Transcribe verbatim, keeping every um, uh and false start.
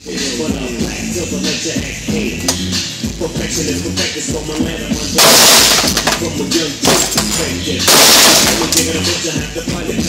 But I'm black till the ledger has paid. Perfection is perfect, so my land and my dog. From a young kid perspective, everything in a bitch I have to find it.